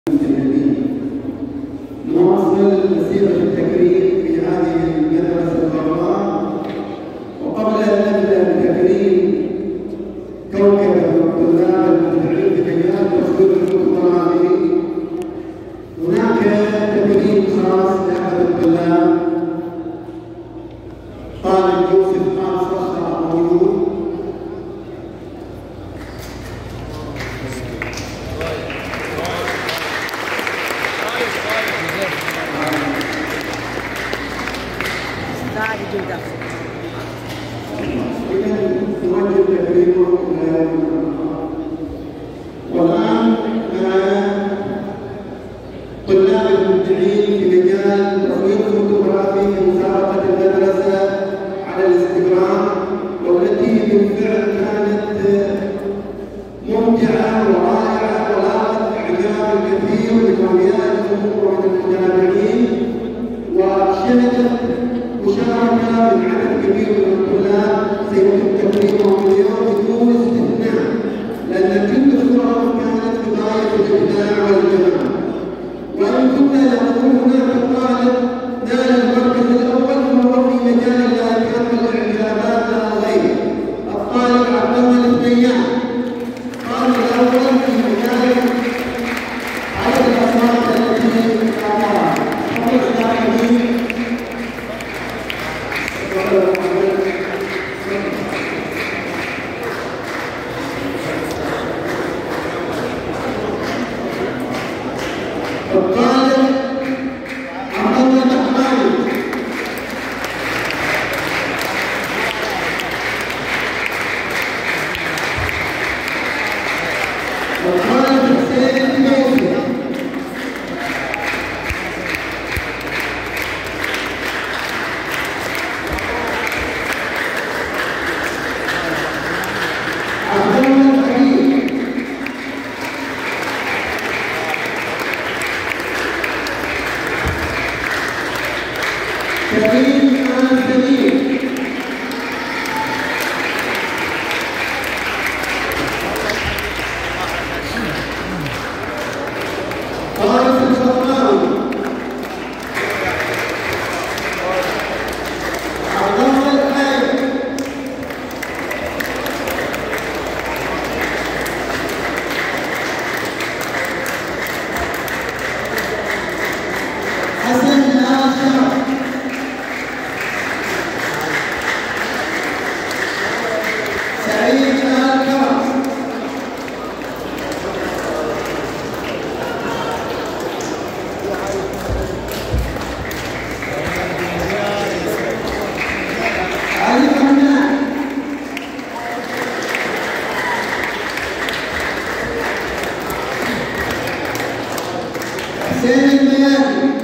نواصل مسيرة التكريم في هذه المدرسة الغراء، وقبل أن نبدأ بتكريم كوكب الطلاب المبدعين في مجال تصوير الفوتوغرافي، هناك تكريم خاص لأحد الطلاب، طالب يوسف خان صخرة موجود. نوجه تكريمه إلى والآن طلاب المبدعين في مجال تصوير الفوتوغرافي في مسابقة المدرسة على الانستغرام، والتي بالفعل كانت ممتعة ورائعة ولاقت إعجاب الكثير من أولياء الأمور ومن المتابعين، وشهدت مشاركة من عدد كبير من الطلاب سيتم تكريمهم اليوم بدون استثناء، لأن كل صورهم كانت في غاية الإبداع والجمال. وإن كنا نقول هناك طالب نال المركز الأول فهو في مجال اللايكات والإعجابات لا غير، الطالب عبد الله الثنيان قام الأول في مجال عدد الأصوات التي أعطاها. الطالب عبد الله الرحمن، الطالب حسين الدوسي، عبد الله الحبيب، كريم آل سمير، فارس الخطاوي، عبد الله الحاج، حسن آل شرف، سعيد آل كرم، علي فنان، حسين الميادي،